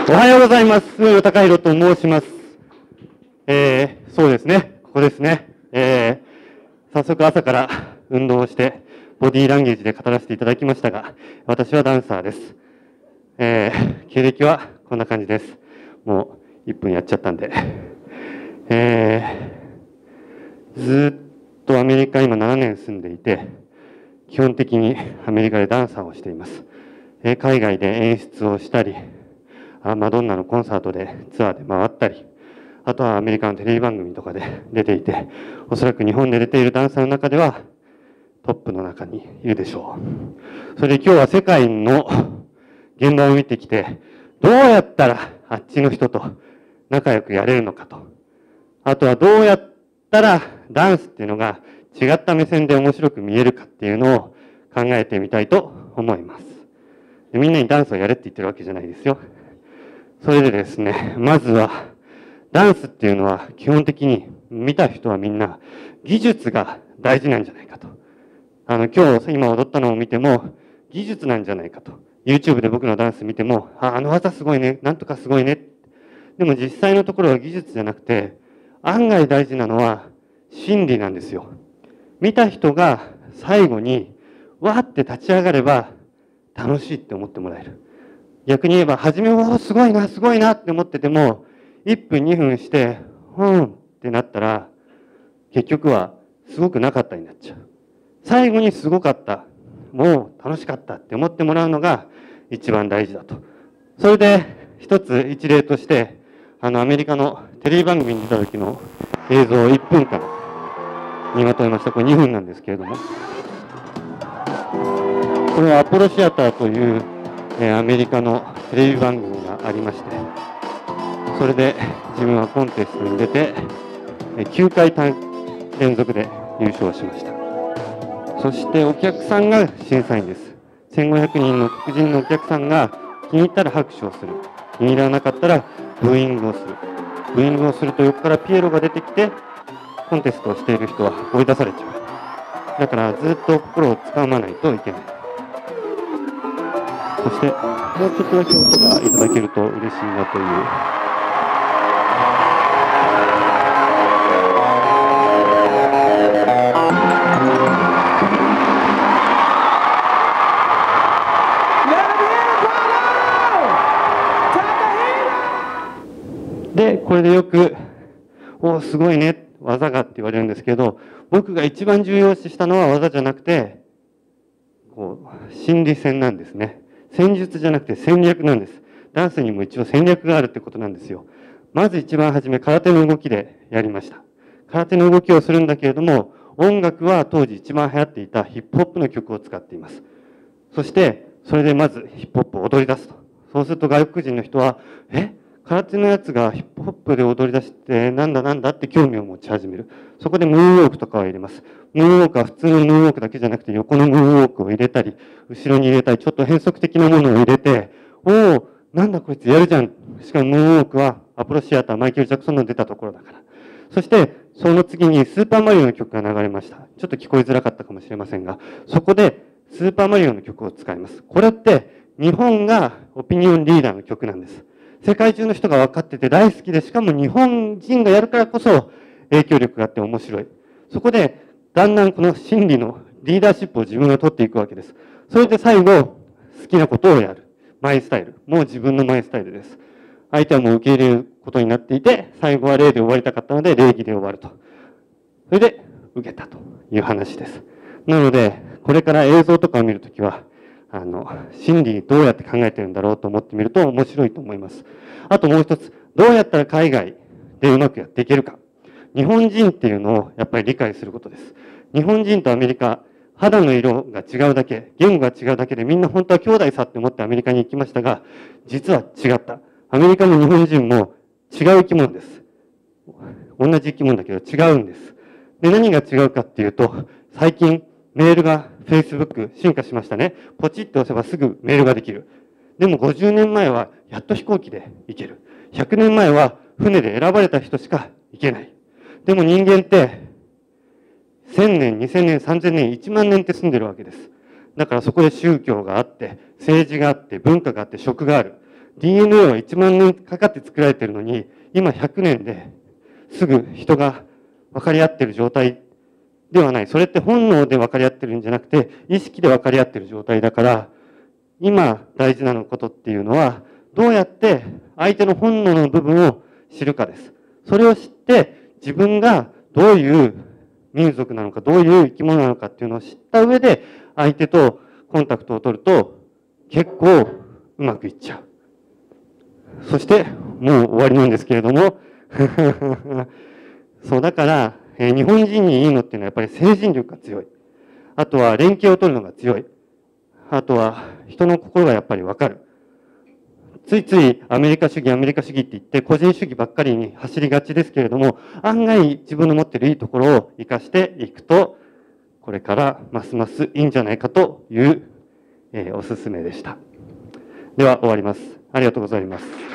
おはようございます。上野貴弘と申します。そうですね、ここですね。早速朝から運動をして、ボディーランゲージで語らせていただきましたが、私はダンサーです。経歴はこんな感じです。もう1分やっちゃったんで。ずっとアメリカ今7年住んでいて、基本的にアメリカでダンサーをしています。海外で演出をしたり、マドンナのコンサートでツアーで回ったり、あとはアメリカのテレビ番組とかで出ていて、おそらく日本で出ているダンサーの中ではトップの中にいるでしょう。それで今日は世界の現場を見てきて、どうやったらあっちの人と仲良くやれるのかと。あとはどうやったらダンスっていうのが違った目線で面白く見えるかっていうのを考えてみたいと思います。みんなにダンスをやれって言ってるわけじゃないですよ。それでですね、まずは、ダンスっていうのは基本的に見た人はみんな技術が大事なんじゃないかと。今踊ったのを見ても技術なんじゃないかと。YouTube で僕のダンス見ても、あの技すごいね、なんとかすごいね。でも実際のところは技術じゃなくて、案外大事なのは心理なんですよ。見た人が最後にわーって立ち上がれば楽しいって思ってもらえる。逆に言えば、初めはすごいな、すごいなって思ってても、1分、2分して、ってなったら、結局はすごくなかったになっちゃう。最後にすごかった、もう楽しかったって思ってもらうのが一番大事だと。それで、一例として、アメリカのテレビ番組に出た時の映像を1分間にまとめました。これ2分なんですけれども。これはアポロシアターというアメリカのテレビ番組がありまして、それで自分はコンテストに出て9回連続で優勝しました。そしてお客さんが審査員です。1500人の黒人のお客さんが気に入ったら拍手をする、気に入らなかったらブーイングをする。ブーイングをすると横からピエロが出てきて、コンテストをしている人は追い出されちゃう。だからずっと心をつかまないといけない。そして、もうちょっとだけ音がいただけると嬉しいなという。で、これでよく、お、すごいね、技がって言われるんですけど、僕が一番重要視したのは技じゃなくて、心理戦なんですね。戦術じゃなくて戦略なんです。ダンスにも一応戦略があるってことなんですよ。まず一番初め、空手の動きでやりました。空手の動きをするんだけれども、音楽は当時一番流行っていたヒップホップの曲を使っています。そして、それでまずヒップホップを踊り出すと。そうすると外国人の人は、空手のやつがヒップホップで踊り出して、なんだって興味を持ち始める。そこでムーンウォークとかを入れます。ムーンウォークは普通のムーンウォークだけじゃなくて、横のムーンウォークを入れたり、後ろに入れたり、ちょっと変則的なものを入れて、なんだこいつやるじゃん。しかもムーンウォークはアポロシアター、マイケル・ジャクソンの出たところだから。そして、その次にスーパーマリオの曲が流れました。ちょっと聞こえづらかったかもしれませんが、そこでスーパーマリオの曲を使います。これって日本がオピニオンリーダーの曲なんです。世界中の人が分かってて大好きで、しかも日本人がやるからこそ影響力があって面白い。そこでだんだんこの心理のリーダーシップを自分が取っていくわけです。それで最後、好きなことをやる。マイスタイル。もう自分のマイスタイルです。相手はもう受け入れることになっていて、最後は礼で終わりたかったので礼儀で終わると。それで受けたという話です。なので、これから映像とかを見るときは、心理どうやって考えてるんだろうと思ってみると面白いと思います。あともう一つ、どうやったら海外でうまくやっていけるか。日本人っていうのをやっぱり理解することです。日本人とアメリカ、肌の色が違うだけ、言語が違うだけでみんな本当は兄弟さって思ってアメリカに行きましたが、実は違った。アメリカも日本人も違う生き物です。同じ生き物だけど違うんです。で、何が違うかっていうと、最近メールが Facebook 進化しましたね。ポチッと押せばすぐメールができる。でも50年前はやっと飛行機で行ける。100年前は船で選ばれた人しか行けない。でも人間って1000年、2000年、3000年、1万年って住んでるわけです。だからそこで宗教があって、政治があって、文化があって、食がある。 DNA は1万年かかって作られているのに、今100年ですぐ人が分かり合っている状態ではない。それって本能で分かり合ってるんじゃなくて、意識で分かり合っている状態だから、今大事なことっていうのは、どうやって相手の本能の部分を知るかです。それを知って、自分がどういう民族なのか、どういう生き物なのかっていうのを知った上で、相手とコンタクトを取ると、結構うまくいっちゃう。そして、もう終わりなんですけれども、そう、だから、日本人にいいのっていうのはやっぱり精神力が強い。あとは連携を取るのが強い。あとは人の心がやっぱりわかる。ついついアメリカ主義って言って個人主義ばっかりに走りがちですけれども、案外自分の持っているいいところを生かしていくと、これからますますいいんじゃないかという、おすすめでした。では終わります。ありがとうございます。